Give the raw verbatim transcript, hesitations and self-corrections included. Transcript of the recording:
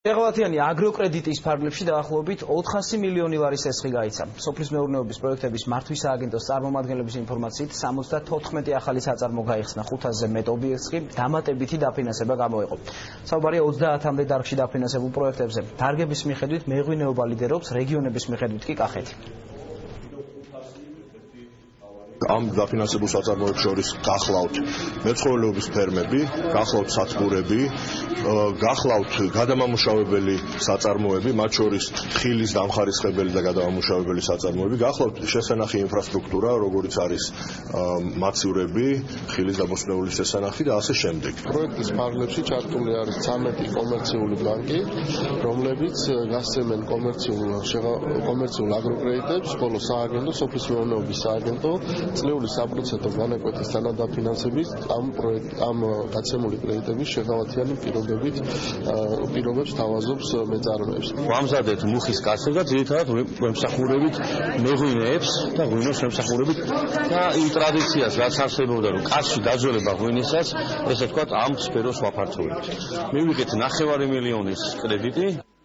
ეღავათიანი აგროკრედიტის ფარგლებში დაახლოებით ოთხასი მილიონი ლარის ესხი გაიცა. სოფლის მეურნეობის პროექტების მართვის სააგენტოს წარმომადგენლების ინფორმაციით სამოცდათოთხმეტი ახალი საწარმო გაიხსნა, ხუთასზე მეტ ობიექტს კი დამატებითი დაფინანსება გამოეყო. საუბარია ოცდაათამდე დარგში დაფინანსებულ პროექტებზე. დარგების მიხედვით მეღვინეობა ლიდერობს, რეგიონების მიხედვით კი კახეთი. ამ დაფინანსებულ საწარმოებს შორის გახლავთ მეცხოველეობის ფერმები, გახლავთ სათბურები, გახლავთ გადამამუშავებელი საწარმოები, მათ შორის თხილის დამხარისხებელი და გადამამუშავებელი საწარმოები, გახლავთ შესანახი ინფრასტრუქტურა, როგორიც არის მაცივრები, ხილის დამოსნეული შესანახი და ასე შემდეგ. პროექტის ფარგლებში ჩართული არის ცამეტი კომერციული ბანკი, რომლებიც გასცემენ კომერციულ კომერციულ აგროკრედიტებს, ხოლო სააგენტო, სოფლის მეურნეობის სააგენტო წლიური საპროცენტო განაკვეთის თანადაფინანსების ამ პროექტ ამ გაცემული კრედიტების შეღავათიანი პირობებით პირობებს თავაზობს მეწარმეებს. ვამზადეთ მუხის კასებს და ძირითადად ვემსახურებით მეღვინეებს და ღვინოს ვემსახურებით და იმ ტრადიციას რაც არსებობდა რომ კასში დაძველება ღვინისას, ესე ვთქვათ ამ სფეროს ვაფართოვებთ. მივიღეთ ნახევარი მილიონის კრედიტი.